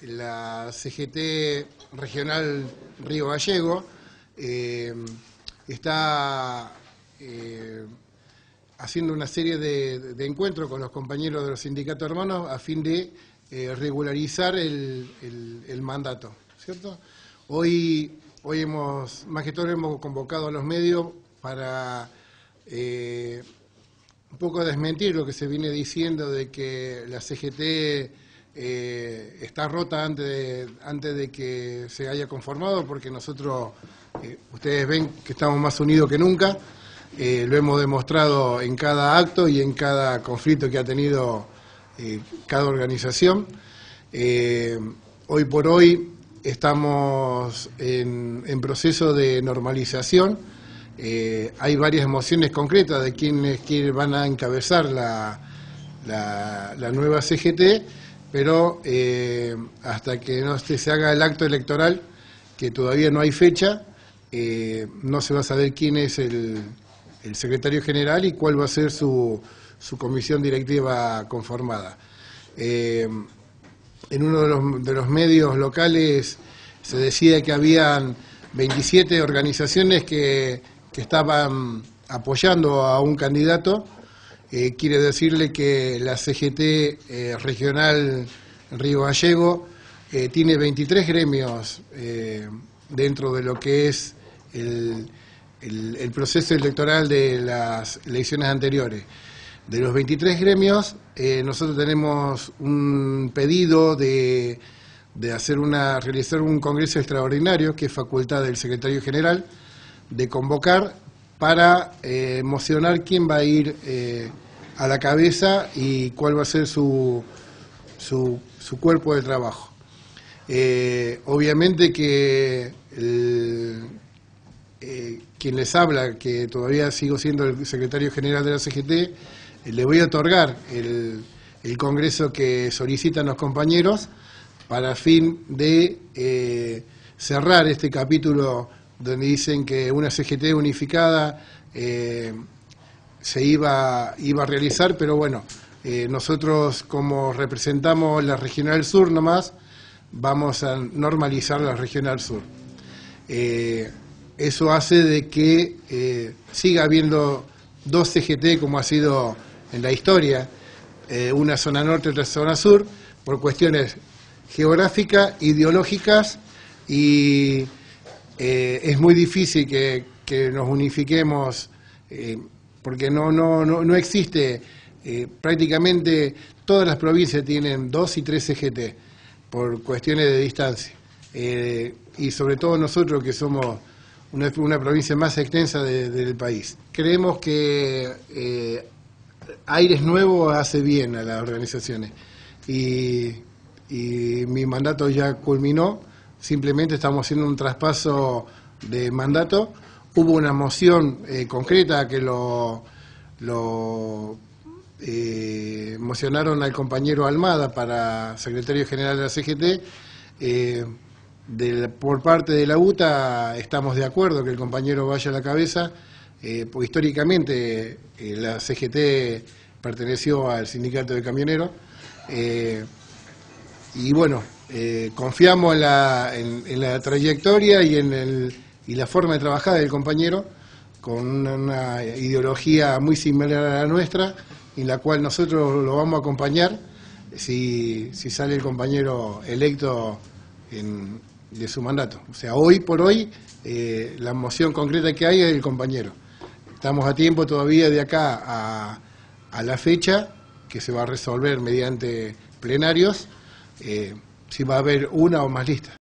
La CGT regional Río Gallego está haciendo una serie de encuentros con los compañeros de los sindicatos hermanos a fin de regularizar el mandato, ¿cierto? Hoy más que todo hemos convocado a los medios para un poco desmentir lo que se viene diciendo de que la CGT está rota antes de que se haya conformado, porque nosotros, ustedes ven que estamos más unidos que nunca, lo hemos demostrado en cada acto y en cada conflicto que ha tenido cada organización. Hoy por hoy estamos en proceso de normalización. Hay varias mociones concretas de quienes van a encabezar la nueva CGT, pero hasta que no se haga el acto electoral, que todavía no hay fecha, no se va a saber quién es el secretario general y cuál va a ser su comisión directiva conformada. En uno de los medios locales se decía que habían 27 organizaciones que estaban apoyando a un candidato. Quiere decirle que la CGT regional Río Gallego tiene 23 gremios dentro de lo que es el proceso electoral de las elecciones anteriores. De los 23 gremios, nosotros tenemos un pedido de realizar un congreso extraordinario, que es facultad del secretario general, de convocar para mocionar quién va a ir a la cabeza y cuál va a ser su cuerpo de trabajo. Obviamente que quien les habla, que todavía sigo siendo el secretario general de la CGT, le voy a otorgar el congreso que solicitan los compañeros para fin de cerrar este capítulo donde dicen que una CGT unificada se iba a realizar, pero bueno, nosotros como representamos la Regional Sur nomás, vamos a normalizar la Regional Sur. Eso hace de que siga habiendo dos CGT como ha sido en la historia, una zona norte y otra zona sur, por cuestiones geográficas, ideológicas, y es muy difícil que nos unifiquemos, porque no existe, prácticamente todas las provincias tienen 2 y 3 CGT, por cuestiones de distancia, y sobre todo nosotros que somos una provincia más extensa del país. Creemos que aires nuevos hace bien a las organizaciones, y mi mandato ya culminó. Simplemente estamos haciendo un traspaso de mandato. Hubo una moción concreta que lo mocionaron al compañero Almada para secretario general de la CGT. Por parte de la UTA estamos de acuerdo que el compañero vaya a la cabeza, porque históricamente la CGT perteneció al sindicato de camioneros, y bueno, confiamos en la trayectoria y la forma de trabajar del compañero, con una ideología muy similar a la nuestra, en la cual nosotros lo vamos a acompañar si sale el compañero electo de su mandato. O sea, hoy por hoy la moción concreta que hay es del compañero. Estamos a tiempo todavía de acá a la fecha, que se va a resolver mediante plenarios, si va a haber una o más listas.